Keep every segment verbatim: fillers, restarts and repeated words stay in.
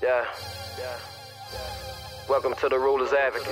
Yeah, yeah. Welcome to the Ruler's Advocate.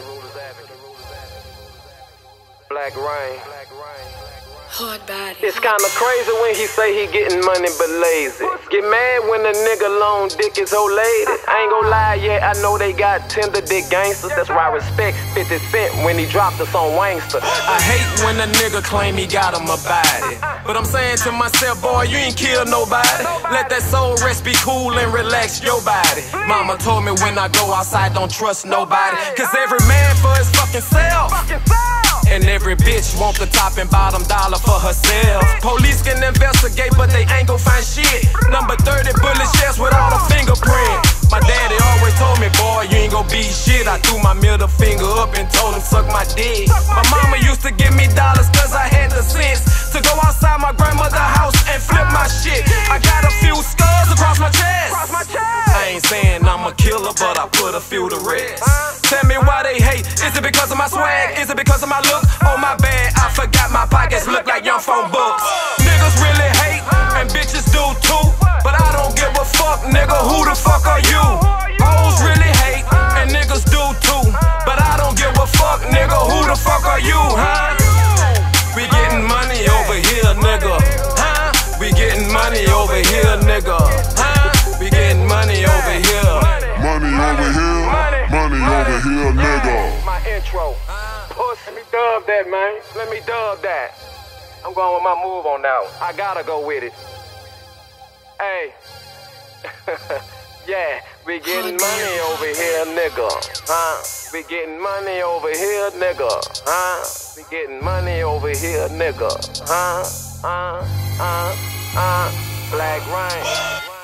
Black Rain. Hard body. It's kinda crazy when he say he getting money but lazy. Get mad when a nigga long dick is old lady. I ain't gon' lie, yeah, I know they got tender dick gangsters. That's why I respect fifty Cent when he dropped us on Wangster. I hate when a nigga claim he got him a body, but I'm saying to myself, boy, you ain't killed nobody. Let that soul rest, be cool and relax your body. Mama told me when I go outside, don't trust nobody, cause every man for his fucking self, and every bitch want the top and bottom dollar for herself. Police can investigate, but they ain't gon' find shit. Number thirty bullet shells with all the fingerprint. My daddy always told me, boy, you ain't gon' be shit. I threw my middle finger up and told him suck my dick. My mama used to give me dollars cause I had the sense to go outside my grandmother's house and flip my shit. I got a few scars across my chest. I ain't saying I'm a killer, but I put a few to rest. Tell me why they hate. Is it because of my swag? Is it because of my look? Oh my bad, I forgot my pockets look like young phone books. Niggas really hate, and bitches do too, but I don't give a fuck, nigga. Who the fuck are you? Hoes really hate, and niggas do too, but I don't give a fuck, nigga. Who the fuck are you, huh? We getting money over here, nigga. Huh? We getting money over here, nigga. Huh? We getting money over here. Money over here, money over here, nigga. My intro. Puss, let me dub that, man. Let me dub that. I'm going with my move on that one. I gotta go with it. Hey. Yeah, we getting money over here, nigga. Huh? We getting money over here, nigga. Huh? We getting money over here, nigga. Huh? Uh, uh, uh. Black Rain.